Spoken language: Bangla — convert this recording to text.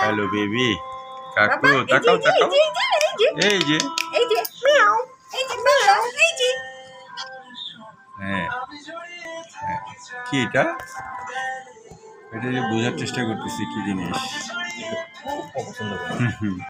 হ্যালো বেবি কাকু তাকাও তাকাও এই যে হ্যাঁ কি এটা এটা যে বোঝার চেষ্টা করতেছি কি জিনিস।